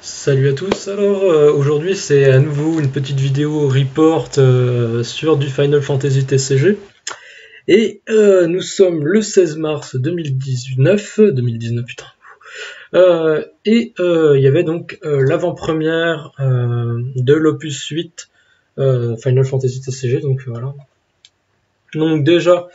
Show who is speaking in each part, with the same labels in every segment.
Speaker 1: Salut à tous, alors aujourd'hui c'est à nouveau une petite vidéo report sur du Final Fantasy TCG et nous sommes le 16 mars 2019 putain. Et il y avait donc l'avant-première de l'opus 8 Final Fantasy TCG, donc voilà. Donc déjà,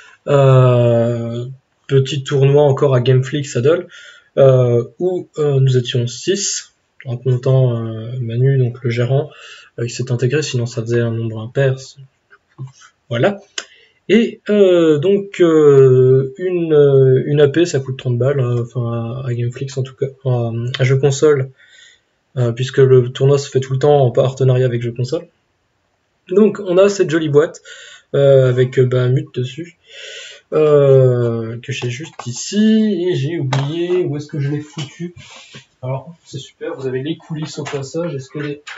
Speaker 1: petit tournoi encore à Gameflix Saddle où nous étions 6 en comptant Manu, donc le gérant, il s'est intégré, sinon ça faisait un nombre impair. Voilà. Et donc une AP ça coûte 30 balles, enfin à Gameflix en tout cas, à jeu console, puisque le tournoi se fait tout le temps en partenariat avec jeu console. Donc on a cette jolie boîte avec Bahamut dessus. Que j'ai juste ici, et j'ai oublié où est-ce que je l'ai foutu. Alors c'est super, vous avez les coulisses au passage. Est-ce que les...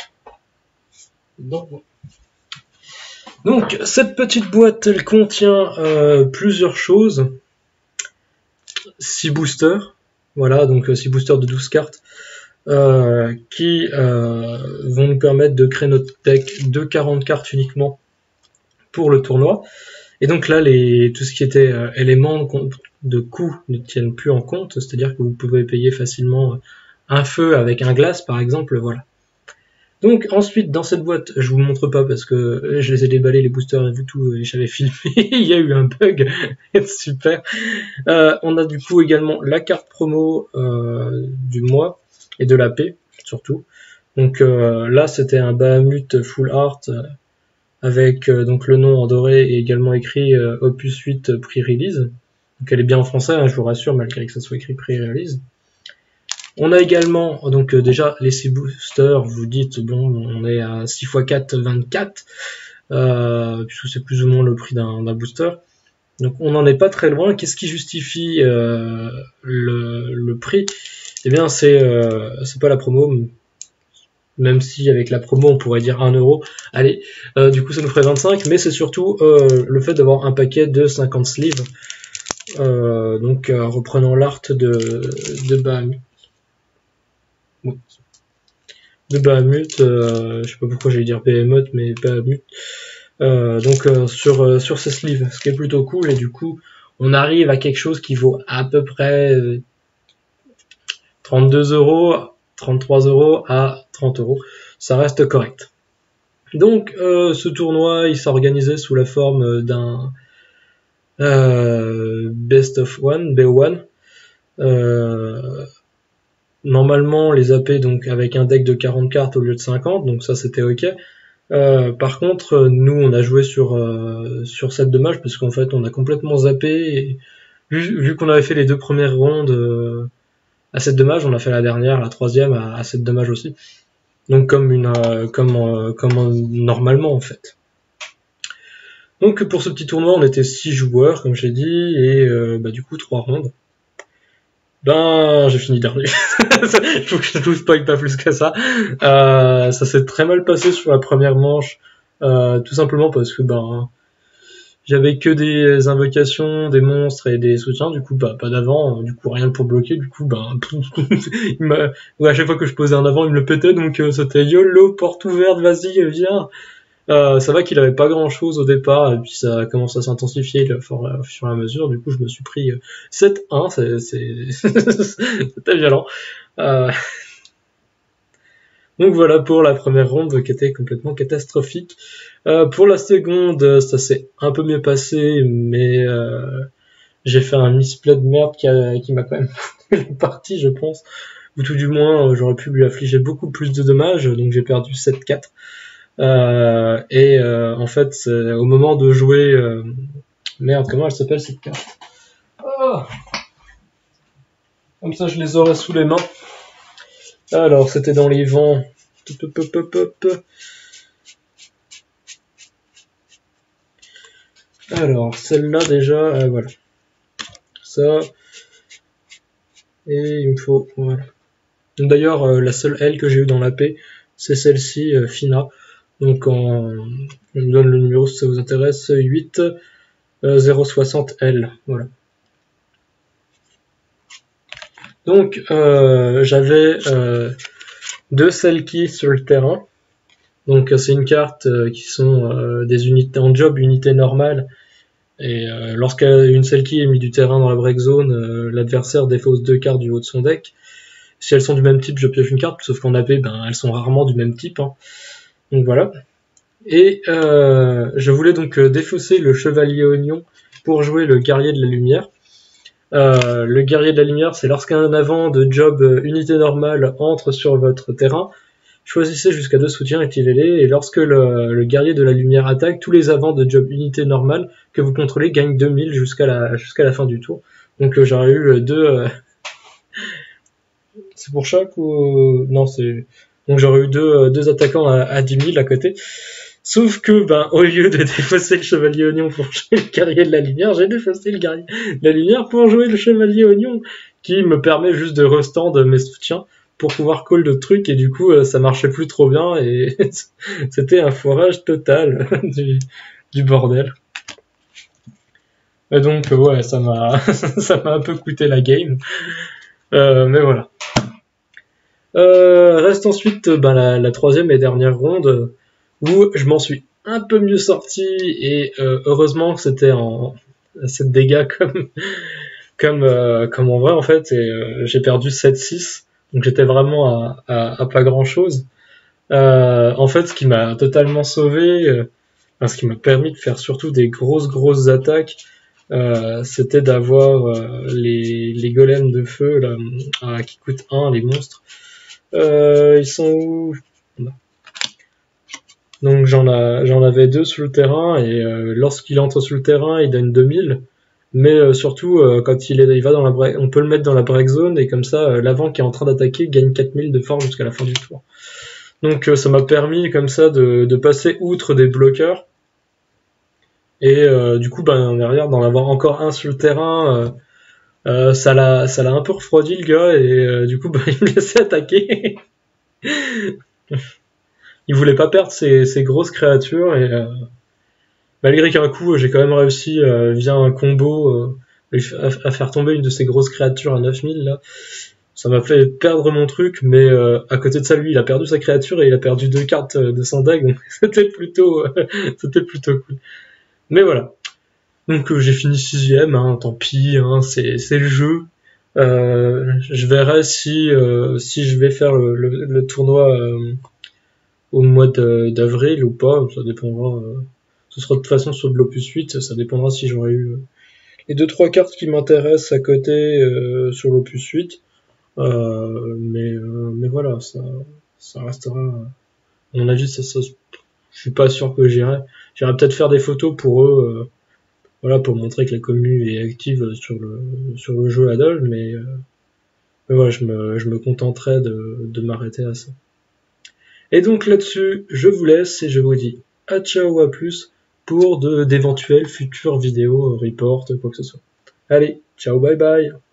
Speaker 1: Non. Donc cette petite boîte, elle contient plusieurs choses. 6 boosters, voilà, donc 6 boosters de 12 cartes qui vont nous permettre de créer notre deck de 40 cartes uniquement pour le tournoi. Et donc là, tout ce qui était éléments de coût ne tiennent plus en compte, c'est-à-dire que vous pouvez payer facilement un feu avec un glace, par exemple, voilà. Donc ensuite, dans cette boîte, je vous montre pas parce que je les ai déballés, les boosters et tout, et j'avais filmé, il y a eu un bug, super. On a du coup également la carte promo du mois, et de la paix, surtout. Donc là, c'était un Bahamut Full Art, avec donc le nom en doré et également écrit Opus 8 Pre-Release. Donc elle est bien en français, hein, je vous rassure, malgré que ça soit écrit Pre-Release. On a également donc déjà les 6 boosters, vous dites bon, on est à 6 x 4, 24, puisque c'est plus ou moins le prix d'un booster. Donc on n'en est pas très loin. Qu'est-ce qui justifie le prix? Eh bien c'est pas la promo, même si avec la promo on pourrait dire 1 euro, allez, du coup ça nous ferait 25, mais c'est surtout le fait d'avoir un paquet de 50 sleeves, donc reprenant l'art de Bahamut. De Bahamut, je sais pas pourquoi j'allais dire Behemoth, mais Bahamut. Donc sur ces sleeves, ce qui est plutôt cool, et du coup on arrive à quelque chose qui vaut à peu près 32 euros, 33 euros à 30 euros. Ça reste correct. Donc ce tournoi, il s'organisait sous la forme d'un Best of One, BO1. Normalement les AP donc avec un deck de 40 cartes au lieu de 50, donc ça c'était ok. Par contre, nous on a joué sur 7 dommages parce qu'en fait on a complètement zappé. Et vu qu'on avait fait les 2 premières rondes à 7 dommages, on a fait la dernière, la troisième à 7 dommages aussi. Donc comme normalement en fait. Donc pour ce petit tournoi, on était 6 joueurs, comme j'ai dit, et du coup 3 rondes. Ben, j'ai fini dernier. Faut que je ne vous spoil pas plus que ça. Ça s'est très mal passé sur la première manche, tout simplement parce que j'avais que des invocations, des monstres et des soutiens, du coup pas d'avant, du coup rien pour bloquer, du coup à chaque fois que je posais un avant, il me le pétait, donc c'était YOLO, porte ouverte, vas-y, viens. Ça va qu'il avait pas grand chose au départ, et puis ça commence à s'intensifier au fur et à mesure, du coup je me suis pris 7-1, c'était violent. Donc voilà pour la première ronde qui était complètement catastrophique. Pour la seconde, ça s'est un peu mieux passé, mais j'ai fait un misplay de merde qui m'a quand même parti, je pense. Ou tout du moins, j'aurais pu lui affliger beaucoup plus de dommages, donc j'ai perdu 7-4. En fait, au moment de jouer... Merde, comment elle s'appelle cette carte? Comme ça, je les aurais sous les mains. Alors, c'était dans les vents. Alors, celle-là, déjà, voilà. Ça. Et il me faut... Voilà. D'ailleurs, la seule L que j'ai eue dans la paix, c'est celle-ci, Fina. Donc, je me donne le numéro si ça vous intéresse, 8 060L. Voilà. Donc j'avais 2 Selkie sur le terrain. Donc c'est une carte qui sont des unités en job, unités normales. Et lorsqu'une Selkie est mise du terrain dans la break zone, l'adversaire défausse 2 cartes du haut de son deck. Si elles sont du même type, je pioche une carte, sauf qu'en AP, elles sont rarement du même type. Hein. Donc voilà. Et je voulais donc défausser le Chevalier Oignon pour jouer le Guerrier de la Lumière. Le Guerrier de la Lumière, c'est lorsqu'un avant de job unité normale entre sur votre terrain, choisissez jusqu'à 2 soutiens, activez-les, et lorsque le Guerrier de la Lumière attaque, tous les avants de job unité normale que vous contrôlez gagnent 2000 jusqu'à la fin du tour. Donc j'aurais eu 2... c'est pour chaque ou... Non, c'est... Donc j'aurais eu deux attaquants à 10 000 à côté. Sauf que, au lieu de défausser le Chevalier Oignon pour jouer le Guerrier de la Lumière, j'ai défaussé le Guerrier de la Lumière pour jouer le Chevalier Oignon, qui me permet juste de restand mes soutiens pour pouvoir call d'autres trucs, et du coup, ça marchait plus trop bien, et c'était un foirage total du bordel. Et donc, ouais, ça m'a un peu coûté la game. Mais voilà. Reste ensuite la troisième et dernière ronde, où je m'en suis un peu mieux sorti, et heureusement que c'était en 7 dégâts comme en vrai en fait, et j'ai perdu 7-6, donc j'étais vraiment à pas grand chose. En fait, ce qui m'a totalement sauvé, ce qui m'a permis de faire surtout des grosses attaques, c'était d'avoir les golems de feu là, qui coûtent 1, les monstres. Ils sont où? Donc j'en avais 2 sur le terrain, et lorsqu'il entre sur le terrain, il donne 2000. Mais surtout, quand il va dans la break, on peut le mettre dans la break zone, et comme ça, l'avant qui est en train d'attaquer gagne 4000 de force jusqu'à la fin du tour. Donc ça m'a permis comme ça de passer outre des bloqueurs. Et du coup, derrière, d'en avoir encore un sur le terrain, ça l'a un peu refroidi le gars, et du coup, il me laissait attaquer. Il voulait pas perdre ses grosses créatures, et malgré qu'un coup, j'ai quand même réussi, via un combo, à faire tomber une de ces grosses créatures à 9000, là. Ça m'a fait perdre mon truc, mais à côté de ça, lui, il a perdu sa créature, et il a perdu 2 cartes de son deck, donc c'était plutôt cool. Mais voilà. Donc j'ai fini 6ème, hein, tant pis, hein, c'est le jeu. Je verrai si je vais faire le tournoi au mois d'avril ou pas, ça dépendra. Ce sera de toute façon sur de l'Opus 8, ça dépendra si j'aurai eu les 2-3 cartes qui m'intéressent à côté sur l'Opus 8. Mais voilà, ça restera. À mon avis, je suis pas sûr que j'irai. J'irai peut-être faire des photos pour eux, voilà, pour montrer que la commu est active sur le jeu Adol, mais voilà, je me contenterai de m'arrêter à ça. Et donc là-dessus, je vous laisse et je vous dis à ciao, à plus pour d'éventuelles futures vidéos, reports, quoi que ce soit. Allez, ciao, bye bye.